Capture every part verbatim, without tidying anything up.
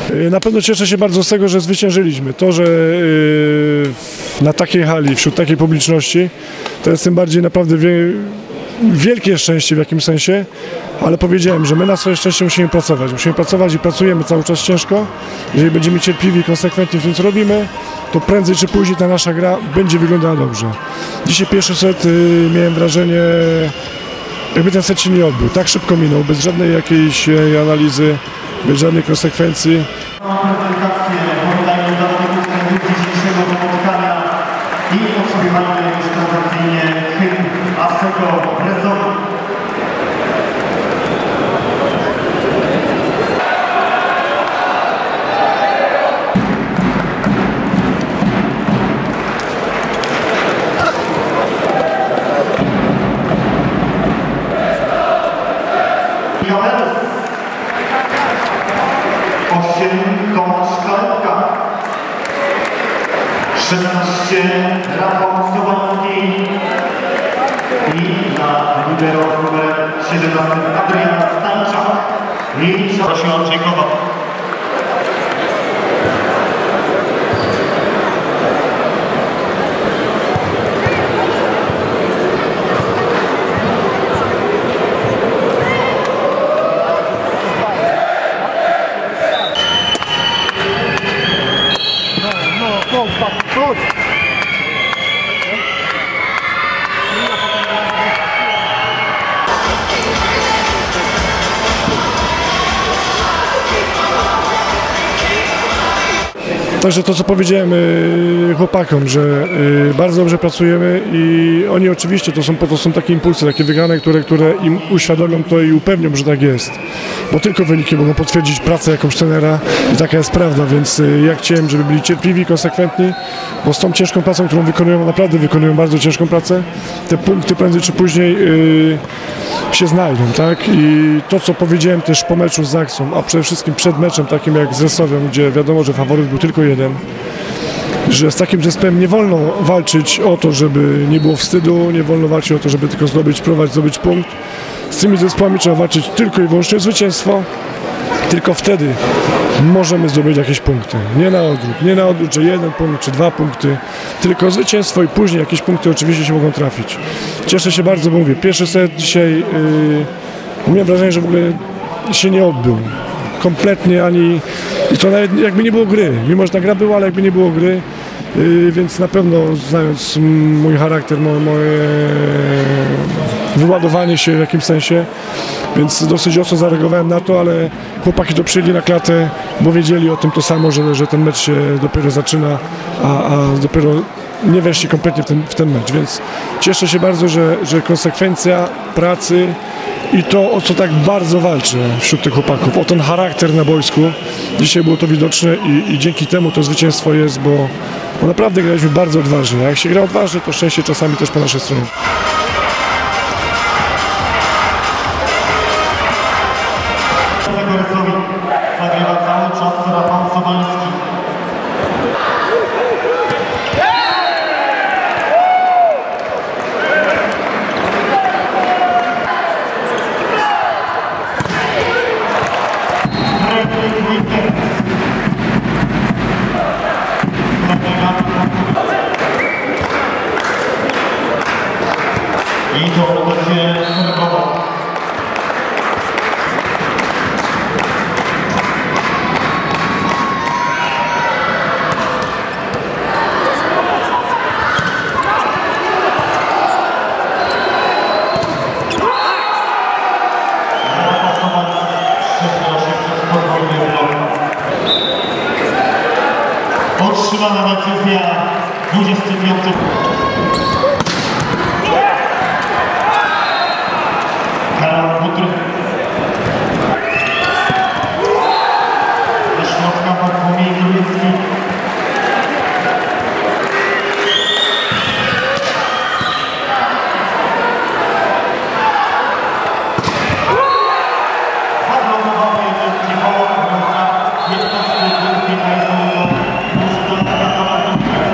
Na pewno cieszę się bardzo z tego, że zwyciężyliśmy. To, że na takiej hali, wśród takiej publiczności, to jest tym bardziej naprawdę wielkie szczęście w jakimś sensie, ale powiedziałem, że my na swoje szczęście musimy pracować. Musimy pracować i pracujemy cały czas ciężko. Jeżeli będziemy cierpliwi i konsekwentni w tym, co robimy, to prędzej czy później ta nasza gra będzie wyglądała dobrze. Dzisiaj pierwszy set miałem wrażenie, jakby ten set się nie odbył. Tak szybko minął, bez żadnej jakiejś analizy, bez żadnej konsekwencji. Prezentację poddajmy zawodników dzisiejszego spotkania i otrzymywamy już tradycyjnie hymn Asego Rezonu. osiem Tomasz Kalepka, szesnaście Rafał Sobański i na libero numer siedemnaście Adrian Stańczak i prosił Andrzejkowa. Także to, co powiedziałem chłopakom, że bardzo dobrze pracujemy i oni oczywiście to są, to są takie impulsy, takie wygrane, które, które im uświadomią to i upewnią, że tak jest. Bo tylko wyniki mogą potwierdzić pracę jakąś trenera i taka jest prawda, więc ja chciałem, żeby byli cierpliwi, konsekwentni, bo z tą ciężką pracą, którą wykonują, naprawdę wykonują bardzo ciężką pracę, te punkty prędzej czy później yy, się znajdą, tak? I to, co powiedziałem też po meczu z Zaksą, a przede wszystkim przed meczem takim jak z Resowem, gdzie wiadomo, że faworyt był tylko jeden, że z takim zespołem nie wolno walczyć o to, żeby nie było wstydu, nie wolno walczyć o to, żeby tylko zdobyć, próbować zdobyć punkt. Z tymi zespołami trzeba walczyć tylko i wyłącznie o zwycięstwo. Tylko wtedy możemy zdobyć jakieś punkty. Nie na odwrót, nie na odwrót, że jeden punkt czy dwa punkty, tylko zwycięstwo i później jakieś punkty oczywiście się mogą trafić. Cieszę się bardzo, bo mówię, pierwszy set dzisiaj yy, miałem wrażenie, że w ogóle się nie odbył. Kompletnie ani... I to nawet jakby nie było gry, mimo że ta gra była, ale jakby nie było gry, yy, więc na pewno znając mój charakter, moje, moje wyładowanie się w jakimś sensie, więc dosyć ostro zareagowałem na to, ale chłopaki to przyjęli na klatę, bo wiedzieli o tym to samo, że, że ten mecz się dopiero zaczyna, a, a dopiero nie weszli kompletnie w ten, w ten mecz, więc cieszę się bardzo, że, że konsekwencja pracy i to, o co tak bardzo walczę wśród tych chłopaków, o ten charakter na boisku, dzisiaj było to widoczne i, i dzięki temu to zwycięstwo jest, bo, bo naprawdę graliśmy bardzo odważnie, a jak się gra odważnie, to szczęście czasami też po naszej stronie. Zagrywa cały czas Rafał Sobański. I to będzie serwował. Otrzymana decyzja dwudziesty piąty. Karol Butry. Ze środka Bartłomiej Grubiecki. Zablokowany jeden Kiwoła, piętnasty punkt, piętnasty punkt.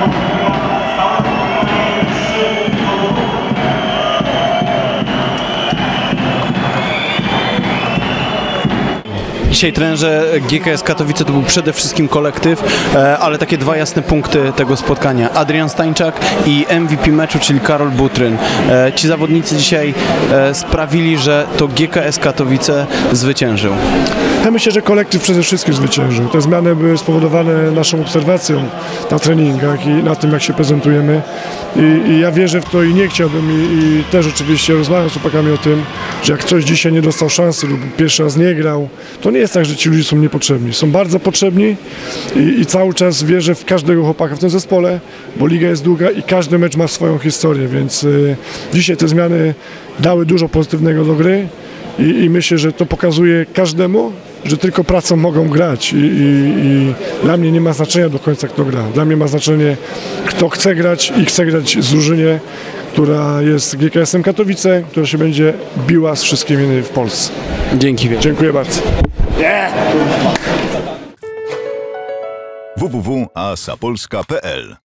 Dzisiaj trenerze, G K S Katowice to był przede wszystkim kolektyw, e, ale takie dwa jasne punkty tego spotkania. Adrian Stańczak i M V P meczu, czyli Karol Butryn. E, ci zawodnicy dzisiaj e, sprawili, że to G K S Katowice zwyciężył. Ja myślę, że kolektyw przede wszystkim zwyciężył. Te zmiany były spowodowane naszą obserwacją na treningach i na tym, jak się prezentujemy. I, i ja wierzę w to i nie chciałbym i, i też oczywiście rozmawiam z chłopakami o tym, że jak ktoś dzisiaj nie dostał szansy lub pierwszy raz nie grał, to nie jest tak, że ci ludzie są niepotrzebni. Są bardzo potrzebni i, i cały czas wierzę w każdego chłopaka w tym zespole, bo liga jest długa i każdy mecz ma swoją historię, więc y, dzisiaj te zmiany dały dużo pozytywnego do gry i, i myślę, że to pokazuje każdemu, że tylko pracą mogą grać I, i, i dla mnie nie ma znaczenia do końca, kto gra. Dla mnie ma znaczenie, kto chce grać i chce grać z drużynie, która jest G K S-em Katowice, która się będzie biła z wszystkimi w Polsce. Dzięki wielkie. Dziękuję bardzo. w w w kropka asapolska kropka p l